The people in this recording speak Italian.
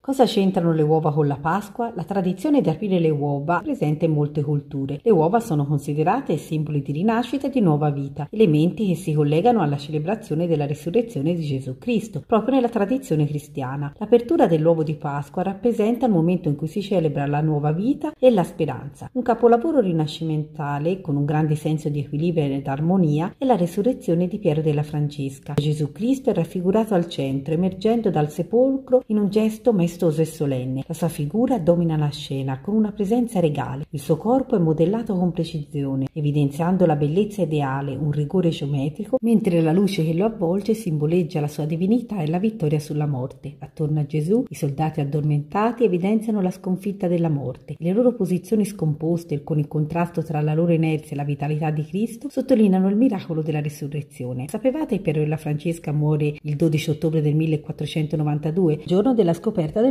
Cosa c'entrano le uova con la Pasqua? La tradizione di aprire le uova è presente in molte culture. Le uova sono considerate simboli di rinascita e di nuova vita, elementi che si collegano alla celebrazione della risurrezione di Gesù Cristo, proprio nella tradizione cristiana. L'apertura dell'uovo di Pasqua rappresenta il momento in cui si celebra la nuova vita e la speranza. Un capolavoro rinascimentale con un grande senso di equilibrio ed armonia è la resurrezione di Piero della Francesca. Gesù Cristo è raffigurato al centro, emergendo dal sepolcro in un gesto maestoso e solenne. La sua figura domina la scena con una presenza regale. Il suo corpo è modellato con precisione, evidenziando la bellezza ideale, un rigore geometrico, mentre la luce che lo avvolge simboleggia la sua divinità e la vittoria sulla morte. Attorno a Gesù, i soldati addormentati evidenziano la sconfitta della morte. Le loro posizioni scomposte, con il contrasto tra la loro inerzia e la vitalità di Cristo, sottolineano il miracolo della risurrezione. Sapevate che Piero della Francesca muore il 12 ottobre del 1492, giorno della scoperta